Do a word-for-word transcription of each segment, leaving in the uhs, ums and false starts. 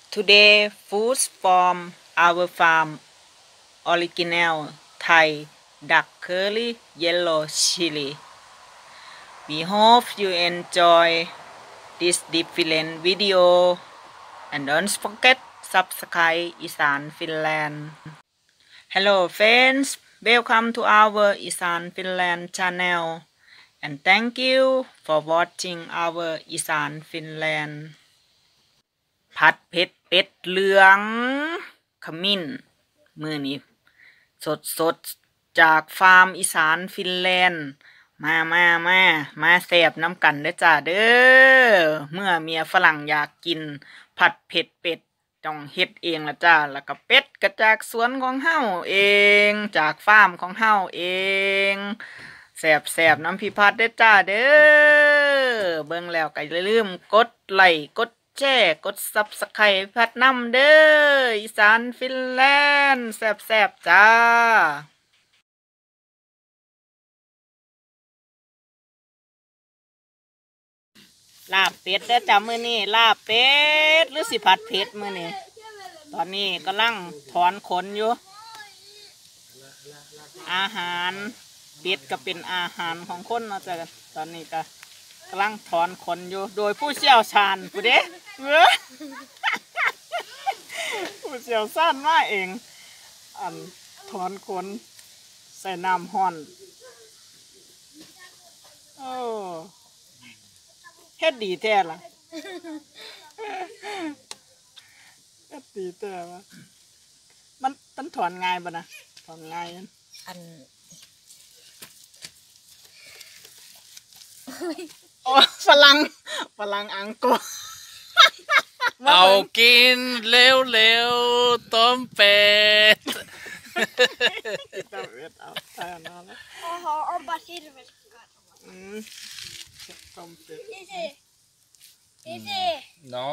Today, foods from our farm original Thai duck curry yellow chili. We hope you enjoy this different video and don't forget subscribe Isan Finland. Hello friends, welcome to our Isan Finland channel and thank you for watching our Isan Finland. ผัดเผ็ดเป็ดเหลืองขมิ้นมือนี้สดสดจากฟาร์มอีสานฟินแลนด์มามามามาแซ่บน้ำกันเด้อจ้าเด้อเมื่อเมียฝรั่งอยากกินผัดเผ็ดเป็ดต้องเฮ็ดเองละจ้าแล้วก็เป็ดก็จากสวนของเฮาเองจากฟาร์มของเฮาเองแซ่บแซ่บน้ำพี่พัดเด้อจ้าเด้อเบิ่งแล้วก็อย่าลืมกดไลค์กดแชร์กดซับสไครต์พัดน้ำเด้ออีสานฟินแลนด์แซ่บๆจ้าลาบเป็ดเด้อจ้ามื้อนี้ลาบเป็ดหรือสิผัดเผ็ดมื้อนี้ตอนนี้กำลังถอนขนอยู่อาหารเป็ดก็เป็นอาหารของคนเนาะจ้ะตอนนี้ก็กำลังถอนขนอยู่โดยผู้เชี่ยวชาญผู้เด้ผู้เชี่ยวชาญมาเองอันถอนขนใส่น้ำห้อนโอ้เฮ็ดดีแท้ล่ะเฮ็ดดีแท้ว่ะมันมันถอนง่ายบ่นะถอนง่ายอันโอ้ฝรั่งฝรั่งอังกฤษเอากินเร็วเร็วต้มเป็ดต้มเป็ดเอาใส่น้ำแล้วโอ้โหเอาบาซิลไปก่อนอืมต้มเป็ดนี่สินี่สิ no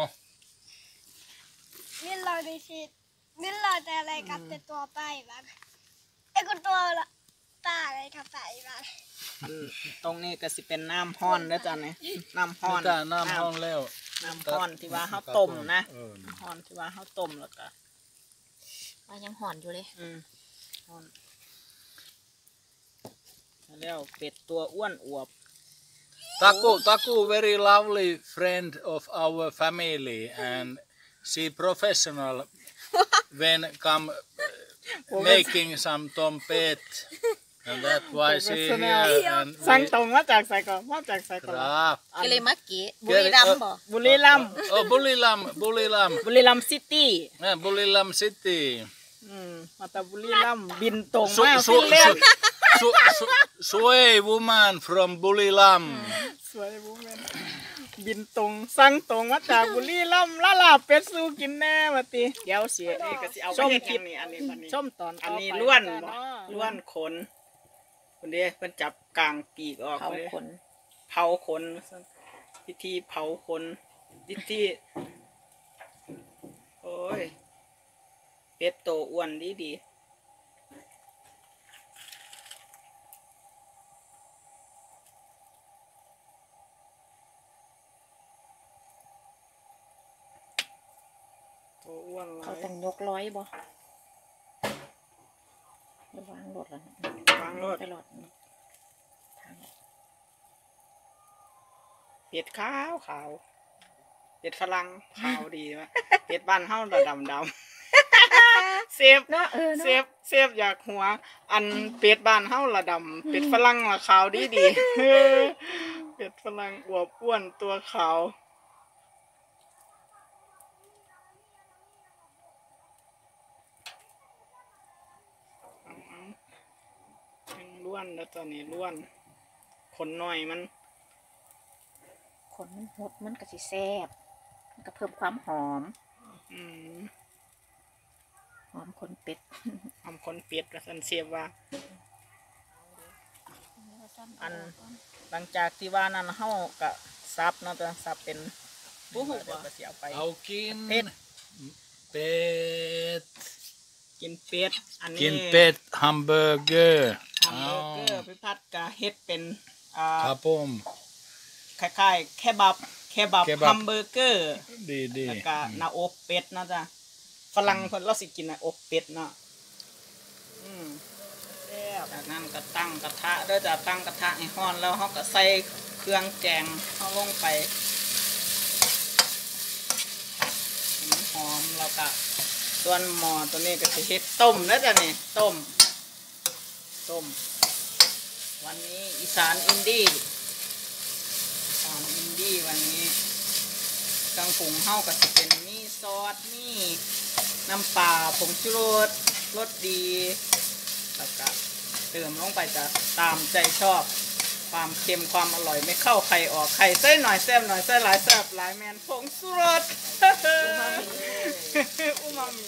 นี่เราดิสินี่เราจะอะไรกับแต่ตัวไปบ้างไอ้คนตัวละตาอะไรกับไปบ้างตรงนี้ก็สิเป็นน้ำห้อนแล้วจ้ะเนี่ยน้ำห้อนน้ำห้อนแล้วน้ำห้อนที่ว่าเขาต้มนะน้ำห้อนที่ว่าเขาต้มแล้วก็มันยังห่อนอยู่เลยอืมห้อนแล้วเป็ดตัวอ้วนอวบ Taku Taku very lovely friend of our family and she professional when come making some tompet and that's why she here and สั่งตรงมาจากไสก่อนมาจากไสก่อนครับกิเลมักกี้บุรีรัมย์บ่บุรีรัมย์โอ้บุรีรัมย์บุรีรัมย์บุรีรัมย์ซิตี้เออบุรีรัมย์ซิตี้อืมมาจากบุรีรัมย์บินตรงมาฟินแลนด์สวย woman from บุรีรัมย์สวย woman บินตรงสั่งตรงมาจากบุรีรัมย์ลาลาเป็ดสู้กินแน่มาติเดี๋ยวเสียนี่ก็สิเอาส้มคลิปนี่อันนี้บัดนี้ส้มตอนอันนี้ล้วนล้วนขนคนเดียวเพิ่นจับกลางปีกออกเผาขนเผาขนพิธีเผาขนพิธีโอ้ยเป็ดโตอ้วนดีดีเขาต้องยกร้อยบ่วางรถแล้ววางรถไปรถเป็ดขาวขาวเป็ดฝรั่งขาวดีวะเป็ดบ้านเฮาดำดำเซฟเซฟเซฟอยากหัวอันเป็ดบ้านเฮาละดำเป็ดฝรั่งละขาวดีดีเป็ดฝรั่งอวบอ้วนตัวขาวล้วนแล้วตอนนี้ล้วนขนหน่อยมันขนมันหดมันก็สิแซ่บมันก็เพิ่มความหอมอืมหอมขนเป็ดหอมขนเป็ดกระสันเสียบว่าอันหลังจากที่ว่านั้นเฮาก็ซับเนาะตัวซับเป็นบุหุบก็สิเอาไปเอากินเป็ดกินเป็ดอันนี้กินเป็ดฮัมเบอร์เกอร์ฮัมเบอร์เกอร์พี่พัดก็เฮ็ดเป็นอ่าครับผมคล้ายๆแคบับแคเคบับเคบับฮัมเบอร์เกอร์ดีดีแล้วก็หน้าอกเป็ดเนาะจ้ะฝรั่งเพิ่นเราสิกินหน้าอกเป็ดเนาะอืมแซ่บจากนั้นก็ตั้งกระทะเด้อจ้ะตั้งกระทะให้ร้อนแล้วเฮาก็ใส่เครื่องแกงเฮาลงไปให้มันหอมแล้วก็ส่วนหม้อตัวนี้ก็สิเฮ็ดต้มเด้อจ้ะนี่ต้มต้มวันนี้อีสานอินดี้อีสานอินดี้วันนี้เครื่องปรุงเฮาก็สิเป็นมีซอสมีน้ำปลาผงชูรสรสดีแล้วก็เติมลงไปจะตามใจชอบความเค็มความอร่อยไม่เข้าใครออกใครใส่หน่อยแซ่บหน่อยใส่หลายแซ่บหลายแมนผงชูรสอูมามิ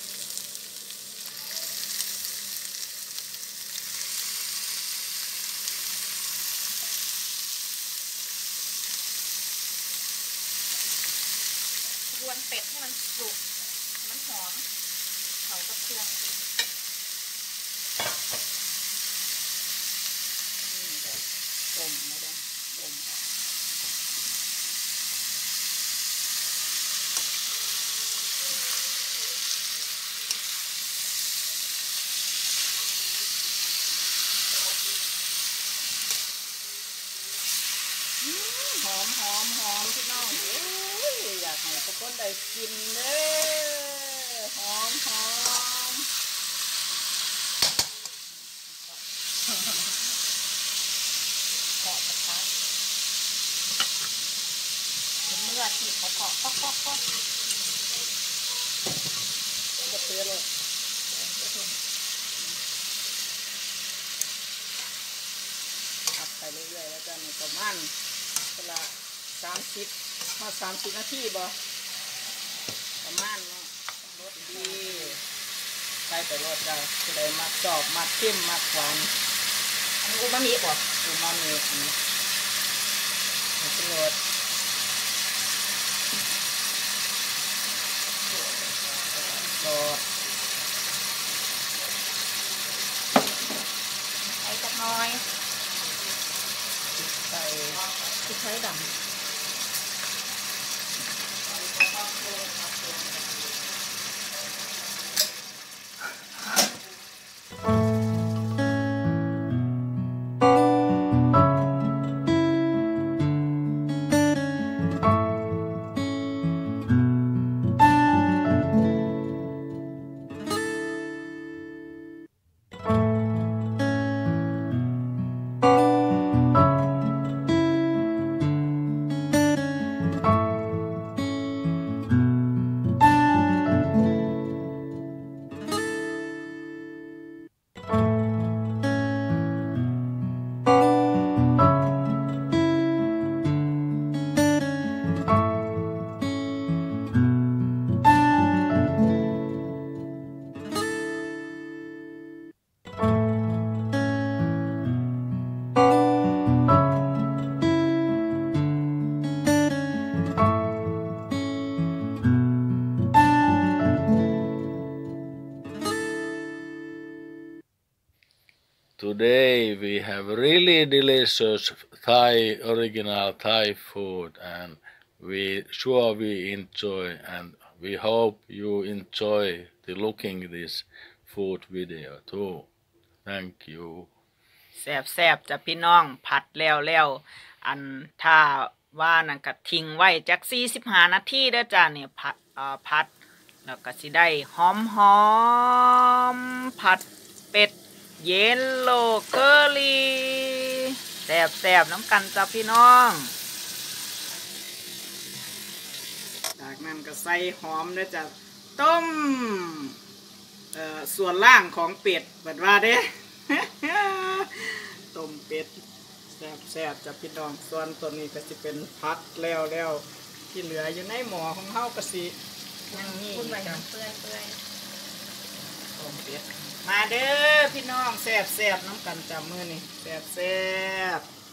รวนเป็ดให้มันสุกมันหอมเผากับเครื่องต้มนะจ๊ะต้มหอมหอมหอมพี่น้องโอ้ยอยากให้ทุกคนได้กินเด้อหอมหอมเกาะกระทะเมื่อที่เขาเกาะก็ก็ก็ก็เตือนเลยอัดไปเรื่อยๆแล้วจะมีประมาณเวลาสามสิบมาสามสิบนาทีบ่ประมาณเนาะรสดีใส่ไปรสจ้ะจะได้มักชอบมักเข้มมักหวานอันนี้อูมามิบ่อูมามิอันนี้เป็นรสซอสใส่จักหน้อยใส่พริกไทยดำ Today we have really delicious Thai, original Thai food, and we sure we enjoy, and we hope you enjoy the looking this food video too. Thank you. แซ่บแซ่บๆจ้ะพี่น้องผัดแล้วแล้วอันถ้าว่านั่นก็ทิ้งไว้จักสี่สิบห้านาทีเด้อจ้ะเนี่ยผัดเอ่อผัดแล้วก็สิได้หอมหอมผัดเป็ดเยลโล่เกอรี่แซ่บแซ่บน้ำกันจ้ะพี่น้องจากนั้นก็ใส่หอมเด้อจ้ะต้มเอ่อส่วนล่างของเป็ดเปิดว่าเด้ ต้มเป็ดแซ่บแซ่บจะพี่น้องส่วนตัวนี้ก็จะเป็นพัดแล้วแล้วที่เหลืออยู่ในหม้อของเฮาก็สิยังนี่คุณไว้จ้ะเปื่อยเปื่อยต้มเป็ดมาเด้อพี่น้องแซ่บแซ่บน้ำกันจ้ะมื้อนี้แซ่บแซ่บ